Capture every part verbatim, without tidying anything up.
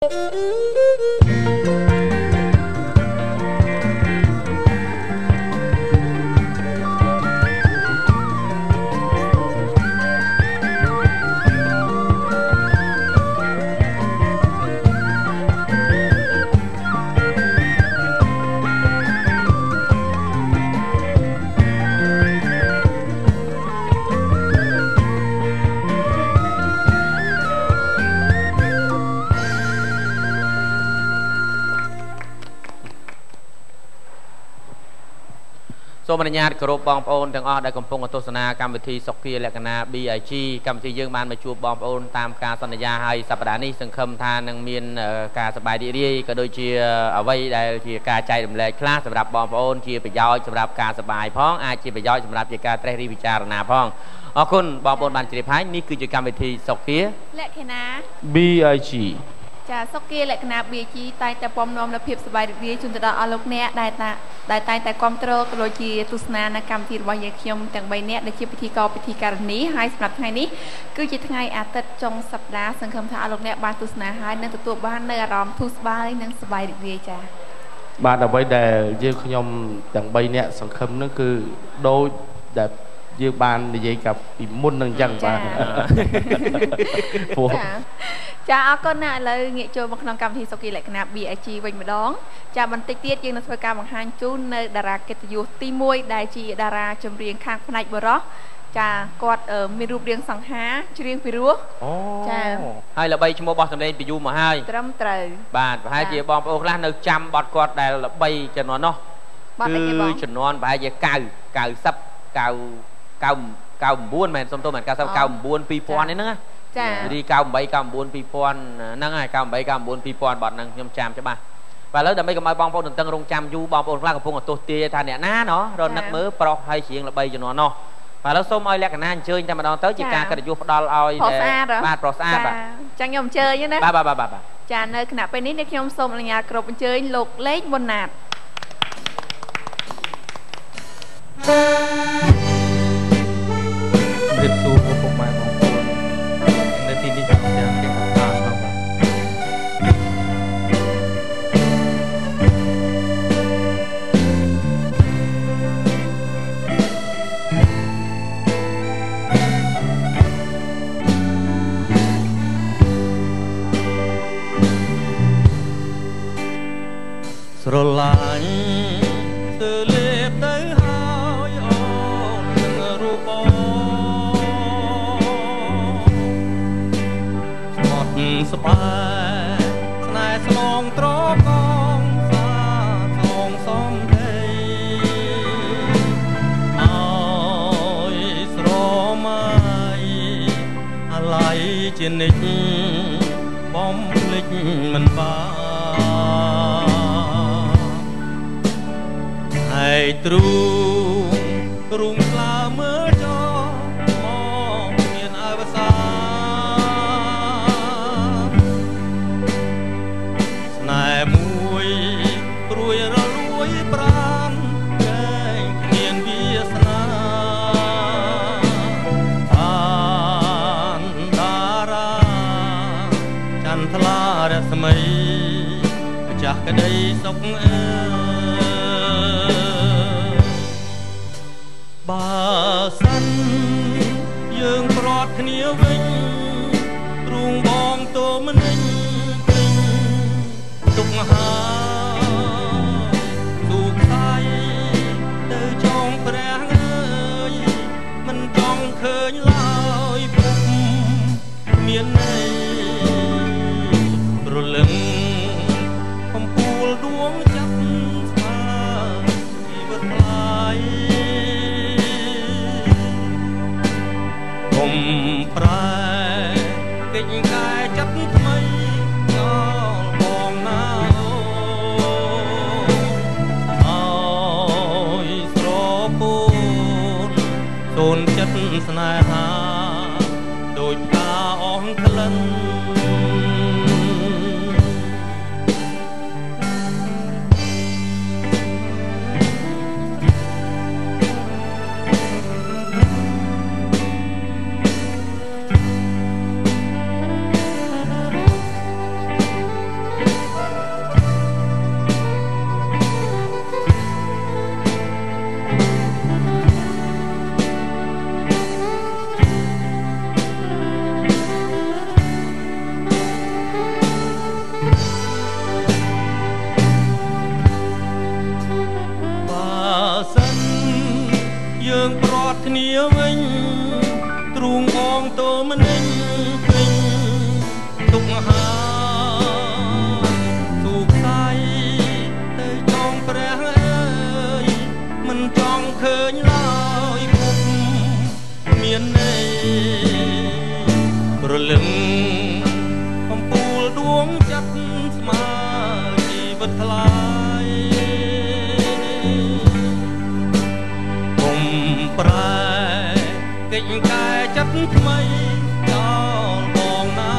សូមអនុញ្ញាតគោរពបងប្អូនទាំងអស់ដែលកំពុងទស្សនាកម្មវិធីសុខភាពលក្ខណៈ ប៊ី ไอ ជី កម្មវិធីយើងបានមកជួបបងប្អូនតាមការសន្យាហើយសប្តាហ៍នេះសង្ឃឹមថានឹងមានការសប្បាយរីករាយក៏ដូចជាអ្វីដែលជាការចែករំលែកខ្លះសម្រាប់បងប្អូនជាប្រយោជន៍សម្រាប់ការសប្បាយផងអាចជាប្រយោជន៍សម្រាប់ជាការត្រេះរិះពិចារណាផងអរគុណបងប្អូនបានជ្រាបហើយនេះគឺជាកម្មវិធីសុខភាពលក្ខណៈប៊ី ไอ ជីចាសុខភាពលក្ខណៈ ប៊ី ไอ ជី តែតែពំនាំនូវភាពសប្បាយរីករាយជូនទៅដល់អស់លោកអ្នកដែលតាដែលតែតែគ្រប់គ្រងក៏ដូចជាទស្សនានៅកម្មវិធីរបស់យើងខ្ញុំទាំងបីនាក់ដែលជាពិធីករពិធីការនីហើយសម្រាប់ថ្ងៃនេះគឺជាថ្ងៃអាទិត្យចុងសប្តាហ៍សង្ឃឹមថាអស់លោកអ្នកបានទស្សនាហើយនឹងទទួលបាននូវអារម្មណ៍ធូរស្បើយនិងសប្បាយរីករាយចាបាទអ្វីដែលយើងខ្ញុំទាំងបីនាក់សង្ឃឹមនោះគឺដូចដែលយើងបាននិយាយกับពីមុននឹងអញ្ចឹងបាទចាអរគុណណាស់ឥឡូវងាកចូលមកក្នុងកម្មវិធីសុខភាពលក្ខណៈ ប៊ី ไอ ជី វិញម្ដងចាបន្តិចទៀតយើងនឹងធ្វើការបង្ហាញជូននៅតារាកិត្តិយសទីមួយដែលជាតារាចម្រៀងខាងផ្នែកបុរសចាគាត់មានរូបរាងសង្ហាច្រៀងពីរោះចាហើយល្បីឈ្មោះបោះសម្លេងពីយូរមកហើយត្រឹមត្រូវបាទប្រហែលជាបងប្អូនខ្លះនៅចាំបទគាត់ដែលល្បីជំនាន់នោះបទអីគេបងជំនាន់ប្រហែលជា90 90 99មែនសុំទោសមែន90 99 2000នេះហ្នឹងចារី98 99 2000ហ្នឹងហើយ98 99 2000បទហ្នឹងខ្ញុំចាំច្បាស់បាទឥឡូវដើម្បីកុំឲ្យបងប្អូនទន្ទឹងរង់ចាំយូរបងប្អូនខ្លះកំពុងទស្សទាយថាអ្នកណាណោះរនឹកមើលប្រុសហើយច្រៀងល្បីជំនាន់នោះបាទឥឡូវសូមឲ្យលក្ខណៈអញ្ជើញតែម្ដងទៅជាការកិត្តិយសផ្ដល់ឲ្យបាទប្រុសស្អាតបាទចាខ្ញុំអញ្ជើញណាបាទបាទបាទចានៅគណៈពេលនេះនេះខ្ញុំសូមអនុញ្ញាតគ្រប់អញ្ជើញលោកលេខមុនណាតរៀបសួរពុកម៉ែបងប្អូននៅទីនេះទាំងទាំងទាំងតាផងបាទស្រឡាញ់ទៅលេបទៅហើយអូននឹងរូបអូស្បែកស្នេហ៍ស្នងត្រកងសាស្នងសំដីអើយស្រមៃអាឡ័យជានិច្ចបំភ្លេចមិនបានហើយទ្រូងរូងស្លើមើលចោមកមានអវសាមួយព្រួយរលួយប្រានកែងគ្មានវាសនាបានតារាចន្ទថ្លារស្មីម្ចាស់ក្តីសុខអើបើសិនយើងប្រត់គ្នាវិញរូងបងតូមនិញទុកហើយទូខ្សែទៅចងព្រះអើយមិនចង់ឃើញឡើយពុកមានន័យរលឹងកំពូលដួងចាប់ស្វាជីវិតថ្លៃកុំប្រែកិច្ចការចាប់ថ្មីចោលបងណាអូថ្លៃគុំប្រែកិច្ចការចិត្តថ្មីដល់បងណា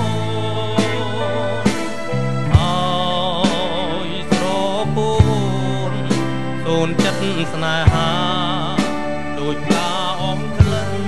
ឲ្យស្រពូនសូនចិត្តស្នេហាដូចផ្កាអមក្លិន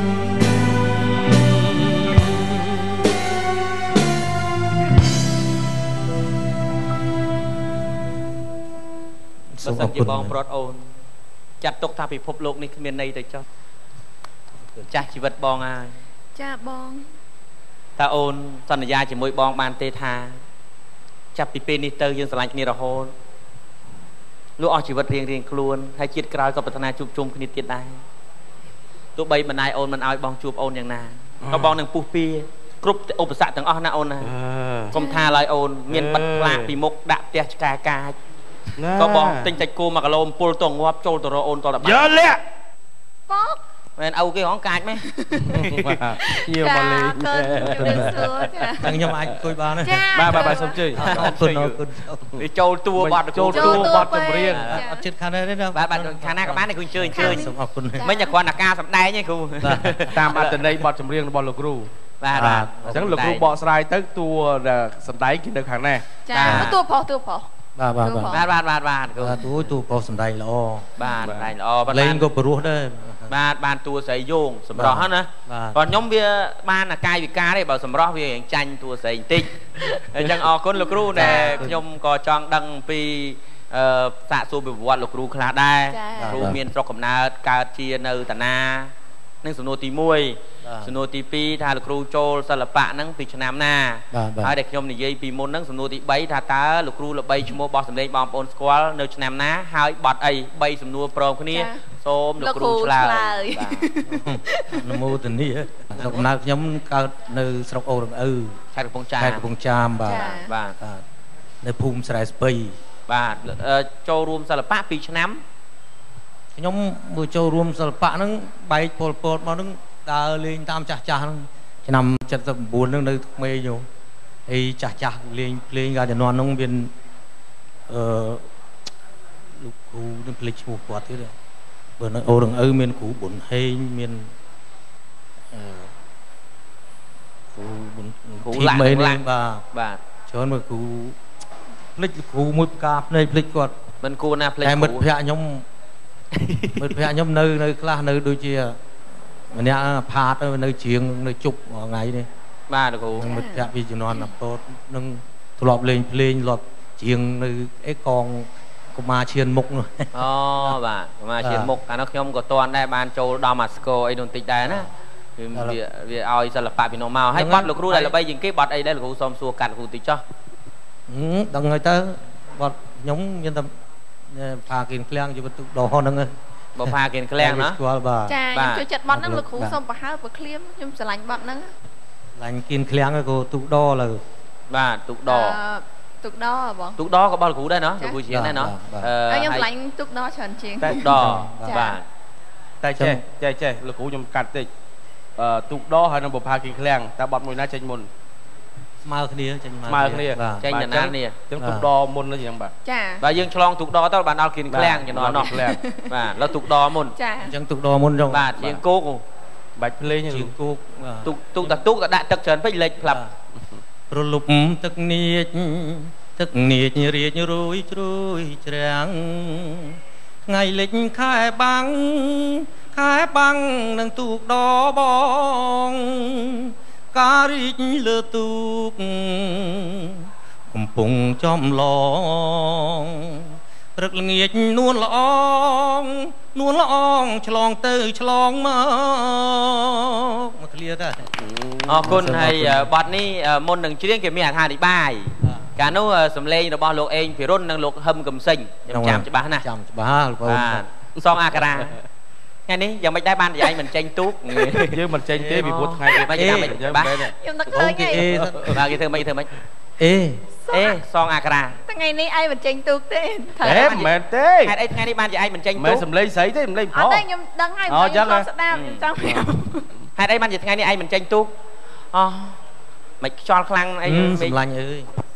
បើសិនជាបងប្រុសអូនចាត់ទុកថាពិភពលោកនេះគ្មានន័យទៅចុះចាស់ជីវិតបងហើយចាបងតើអូនសន្យាជាមួយបងបានទេថាចាប់ពីពេលនេះទៅយើងស្រឡាញ់គ្នារហូតលោកអស់ជីវិតរៀងរៀងខ្លួនហើយជាតិក្រោយក៏ប្រាថ្នាជួបជុំគ្នាទៀតដែរទោះបីបណ្ដាយអូនមិនឲ្យបងជួបអូនយ៉ាងណាក៏បងនឹងពុះពៀគ្រប់ឧបសគ្គទាំងអស់ណាអូនណាកុំថាឡើយអូនមានបិទផ្លាកពីមុខដាក់ផ្ទះឆ្កែកាចក៏បងទិញសាច់គោមួយគីឡូអំពុលទៅងាប់ចូលទៅរកអូនតដល់យកលាក់ប៉កមែនឪគេហងកាចមែនញៀវមកលេងតែខ្ញុំអាចអង្គុយបានបាទបាទបាទសូមជឿអរគុណអរគុណវាចូលតួបត់ចូលតួបត់ចម្រៀងអត់ចិត្តខាងណាទេបាទបាទខាងណាក៏បានគ្រូអញ្ជើញអញ្ជើញសូមអរគុណមិញតែគ្រាន់តែការសម្ដែងទេគ្រូតាមអត្ថន័យបទចម្រៀងរបស់លោកគ្រូបាទបាទអញ្ចឹងលោកគ្រូបកស្រាយទៅតួសម្ដែងគេនៅខាងណាចាតួប្រុសតួប្រុសបាទបាទបាទបាទបាទបាទគ្រូតួតួប្រុសសម្ដែងល្អបាទសម្ដែងល្អលេងក៏ព្រោះដែរបាទបានតួស្រីយោងសម្រស់ហ្នឹងណាបាទខ្ញុំវាបានអាកាយវិការទេបើសម្រស់វារៀងចាញ់តួស្រីបន្តិចអញ្ចឹងអរគុណលោកគ្រូដែលខ្ញុំក៏ចង់ដឹងពីអឺសាកសួរពីប្រវត្តិលោកគ្រូខ្លះដែរគ្រូមានស្រុកកំណើតកើតជានៅតាណានឹងសំណួរទីមួយសំណួរទីពីរថាលោកគ្រូចូលសិល្បៈហ្នឹងពីឆ្នាំណាហើយដែលខ្ញុំនិយាយពីមុនហ្នឹងសំណួរទីបីថាតើលោកគ្រូល្បីឈ្មោះបោះសម្លេងបងប្អូនស្គាល់នៅឆ្នាំណាហើយបទអីបីសំណួរព្រមគ្នាសូមលោកគ្រូឆ្លើយបាទនមោទនីស្រុកកំណើតខ្ញុំកើតនៅស្រុកអូរងឪខេត្តកំពង់ចាមខេត្តកំពង់ចាមបាទបាទនៅភូមិស្រែស្ពៃបាទចូលរួមសិល្បៈពីឆ្នាំខ្ញុំមើលចូលរួមសិល្បៈហ្នឹងបែកពលពតមកហ្នឹងដើរលេងតាមចាស់ចាស់ហ្នឹងឆ្នាំเจ็ดสิบเก้าហ្នឹងនៅក្មេងយោអីចាស់ចាស់លេងភ្លេងកាលជំនាន់ហ្នឹងមានអឺលោកគ្រូនឹងភ្លេចឈ្មោះគាត់ទៀតបើនៅអូរងឪមានគ្រូប៊ុនហេងមានអឺគ្រូប៊ុនគ្រូឡាក់នេះបាទបាទច្រើនមើលគ្រូភ្លេចគ្រូមួយផ្កាភ្នែកភ្លេចគាត់មិនគួរណាភ្លេចតែមិត្តភក្តិខ្ញុំមិត្តភក្តិខ្ញុំនៅនៅខ្លះនៅដូចជាម្នាក់ផាតនៅជាងនៅជប់ថ្ងៃនេះបាទលោកគ្រូមិត្តភក្តិពីជំនាន់អពតនឹងធ្លាប់លេងភ្លេងធ្លាប់ជាងនៅអីកងកុមារឈានមុខនោះអូបាទកុមារឈានមុខអានោះខ្ញុំក៏តន់ដែរបានចូលដល់អាស្គរអីនោះបន្តិចដែរណាវាវាឲ្យសិល្បៈពីនោះមកហើយបទលោកគ្រូដែលល្បីជាងគេបទអីដែរលោកគ្រូសូមសួរកាត់លោកគ្រូតិចចុះដឹងហើយទៅបទខ្ញុំមានតែផាគៀនឃ្លាំងជីវិតទុកដោហ្នឹងបើផាគៀនឃ្លាំងណាស្គាល់បាទចាខ្ញុំចូលចិត្តបទហ្នឹងលោកគ្រូសូមប្រហើបឃ្លៀមខ្ញុំស្រឡាញ់បទហ្នឹងស្រឡាញ់គៀនឃ្លាំងក៏ទុកដោលើបាទទុកដោទុកដោបងទុកដោក៏បទលោកគ្រូដែរណោះលោកគ្រូជាងដែរណោះអឺខ្ញុំស្រឡាញ់ទុកដោច្រើនជាងទុកដោបាទតែចេះចេះចេះលោកគ្រូខ្ញុំកាត់តិចអឺទុកដោហើយនឹងបផាគៀនឃ្លាំងតើបទមួយណាចេញមុនស្មើគ្នាចេញស្មើគ្នាចេញយ៉ាងណាគ្នាចឹងទុកដមុនហ្នឹងចឹងបាទចាបាទយើងឆ្លងទុកដទៅបានដល់គៀនឃ្លាំងជំនាន់នោះឃ្លាំងបាទแล้วទុកដមុនអញ្ចឹងទុកដមុនចឹងបាទជាងគោកបាច់ភ្លេងជាងគោកទុកទុកតាទុកដាក់ទឹកច្រើនពេកលេចផ្លាប់ប្រលប់ទឹកនាចទឹកនាចរាជរួយជ្រួយច្រាំងថ្ងៃលិចខែបាំងខែបាំងនឹងទូកដបងការរីកលើទូកកំពុងចំឡងព្រឹកល្ងាចនួនល្អងនួនល្អងឆ្លងទៅឆ្លងមកមកឃ្លាទៅអរគុណហើយបទនេះមុននឹងច្រៀងគេមានអត្ថាធិប្បាយកាលនោះសំឡេងរបស់លោកអេងភិរុននិងលោកហឹមកំសិញខ្ញុំចាំច្បាស់ណាស់ចាំច្បាស់បងប្អូនសងអាការ៉ាថ្ងៃនេះយ៉ាងមិនដែរបានយាយមិនចេញទូកយើងមិនចេញទេពីព្រោះថ្ងៃនេះមិនចាំមិនបាសខ្ញុំនឹកឃើញហីបាទគេធ្វើមិនធ្វើមិនអេអេសងអាការ៉ាថ្ងៃនេះឯងមិនចេញទូកទេហេមិនមែនទេហេតុអីថ្ងៃនេះបានជាឯងមិនចេញទូកមិនសំឡេងស្រីទេសំឡេងប្រុសអត់ទេខ្ញុំដឹងហើយខ្ញុំស្ដាប់ចង់ហេតុអីបានជាថ្ងៃនេះឯងមិនចេញទូកអូមិនខ្យល់ខ្លាំងអីសម្លាញ់អើយ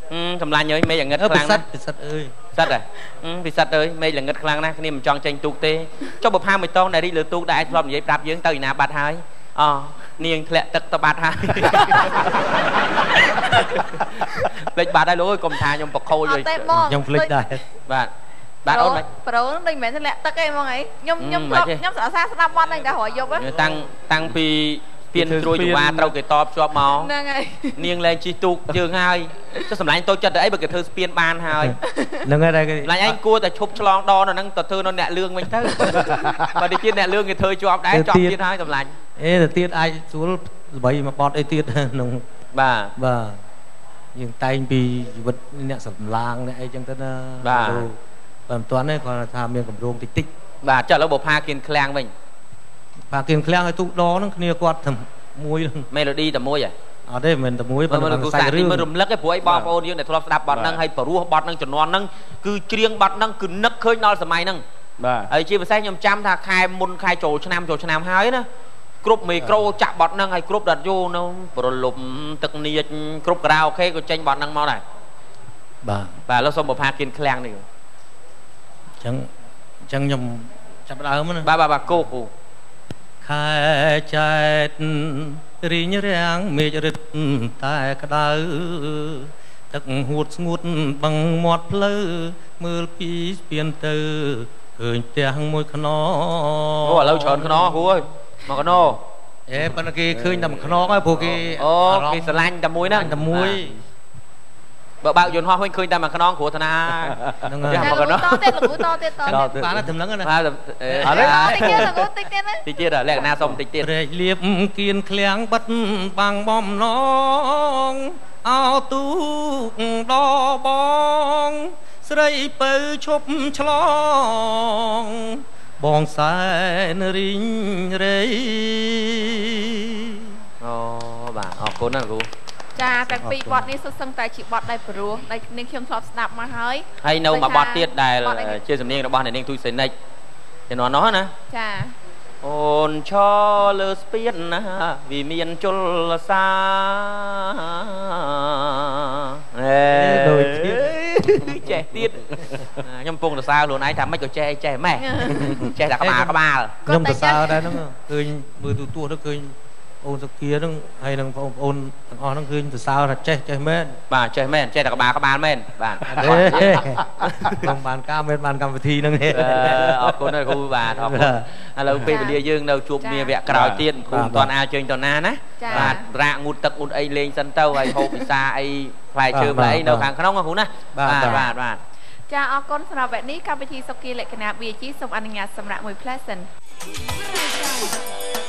សម្លាញ់អើយមេយ៉ាងងឹតខ្លាំងណាស់ពិសិដ្ឋអើយសិតហ៎ពិសិដ្ឋអើយមេយ៉ាងងឹតខ្លាំងណាស់គ្នាមិនចង់ចេញទូកទេចុះបើផាមួយតងដែលរីកលើទូកដែលអាចធ្លាប់និយាយប្រាប់យើងទៅឯណាបាត់ហើយអូនាងធ្លាក់ទឹកទៅបាត់ហើយភ្លេចបាត់ហើយលោកអើយកុំថាខ្ញុំបខូចខ្ញុំភ្លេចដែរបាទបាទអូនប្រូនឹងដូចមិនមែនធ្លាក់ទឹកទេហ្មងអីខ្ញុំខ្ញុំខ្ញុំស្អាសាស្ដាប់បាត់ហ្នឹងតែរយយប់តាំងតាំងពីពៀនត្រួយចង្វាត្រូវគេតបជាប់មកហ្នឹងហើយនាងលែងជិះទូកយើងហើយចុះសម្លាញ់តូចចិត្តទៅអីបើគេធ្វើស្ពានបានហើយហ្នឹងហើយសម្លាញ់ឯងគួរតែឈប់ឆ្លងដនហ្នឹងទៅធ្វើនៅអ្នកលឿងវិញទៅបើទីទៀតអ្នកលឿងគេធ្វើជាប់ដែរជាប់ទៀតហើយសម្លាញ់អេទៅទៀតអាចស្រួលល្បីមកបត់អីទៀតក្នុងបាទបាទយើងតែងពីជីវិតអ្នកសម្លាងអ្នកអីចឹងទៅណាបាទបើមិនទាន់ទេគាត់ថាមានកម្រងតិចតិចបាទចុះឥឡូវបើផាគៀនឃ្លាំងវិញផាគៀនឃ្លាំងឲ្យទូកដហ្នឹងគ្នាគាត់តែមួយមេឡូឌីតែមួយហ៎អត់ទេមិនតែមួយប៉ុន្តែខ្សែរឿងមិនរំលឹកទេព្រោះអីបងប្អូនយើងដែលធ្លាប់ស្ដាប់បទហ្នឹងហើយព្រោះបទហ្នឹងជំនាន់ហ្នឹងគឺច្រៀងបទហ្នឹងគឺនឹកឃើញដល់សម័យហ្នឹងបាទហើយជាពិសេសខ្ញុំចាំថាខែមុនខែចូលឆ្នាំចូលឆ្នាំហើយណាគ្រប់មីក្រូចាក់បទហ្នឹងហើយគ្រប់ដាត់យូនៅប្រលប់ទឹកនៀចគ្រប់ការ៉ាអូខេក៏ចេញបទហ្នឹងមកដែរបាទបាទឥឡូវសូមបើផាគៀនឃ្លាំងនេះអញ្ចឹងអញ្ចឹងខ្ញុំចាប់ដើមណាបាទបាទគោគោខែចែករីងរាំងមេឃរឹតតែក្តៅទឹកហួតស្ងួតបឹងមាត់ផ្លូវមើលពីស្ពានទៅឃើញផ្ទះមួយខ្នងអូឥឡូវច្រើនខ្នងគ្រូអើយមកខ្នងអេប៉ុន្តែគេឃើញតែមួយខ្នងហើយព្រោះគេអូគេស្រឡាញ់តែមួយហ្នឹងតែមួយបើបើកយន្តហោះវិញឃើញតែមួយខ្នងគ្រូធនាហ្នឹងហើយមកខ្នងតទៀតលូតទៀតតទៀតបានតែត្រឹមហ្នឹងណាបាទអរតិចទៀតលូតិចទៀតតិចទៀតលក្ខណៈសុំតិចទៀតរែកលៀបគៀនឃ្លាំងបិទបាំងបំណងអោទូកដបងស្រីពៅឈប់ឆ្លងបងសែនរីងរៃអូបាទអរគុណណាស់គ្រូចាទាំងពីរបទនេះសុទ្ធសឹងតែជាបទដែលព្រោះដែលនាងខ្ញុំធ្លាប់ស្ដាប់មកហើយហើយនៅមួយបទទៀតដែលជាសំនៀងរបស់អ្នកនាងទូចសេនិចជំនាន់នោះណាចាអូនឈរលើស្ពានណាវាមានជលសាអេដូចចេះទៀតខ្ញុំពងសរសើរខ្លួនឯងថាមិនក៏ចេះចេះម៉េះចេះតែក្បាលក្បាលខ្ញុំសរសើរដែរហ្នឹងឃើញមើលទូទួទៅឃើញអូនសុគាហ្នឹងហើយនឹងបងប្អូនទាំងអស់ហ្នឹងឃើញសរសើរថាចេះចេះមែនបាទចេះមែនចេះតែក្បាលក្បាលមែនបាទខ្ញុំបានការមែនបានកម្មវិធីហ្នឹងអរគុណហើយគ្រូបាទអរគុណឥឡូវពេលវេលាយើងនៅជួបគ្នាវគ្គក្រោយទៀតគ្រូមិនទាន់អាចជើញទៅណាណាបាទរាកងូតទឹកងូតអីលេងសិនទៅហើយហូបពិសាអីផ្លែឈើផ្លែអីនៅខាងក្នុងណាគ្រូណាបាទបាទបាទចាអរគុណសម្រាប់វគ្គនេះកម្មវិធីសុគាលក្ខណៈ ប៊ី ជី សូមអនុញ្ញាតសម្រាប់មួយផ្លែសិន